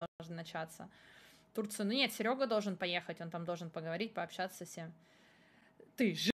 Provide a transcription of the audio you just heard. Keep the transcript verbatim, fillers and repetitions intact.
должно начаться. В Турцию, ну нет, Серега должен поехать, он там должен поговорить, пообщаться со всем. Ты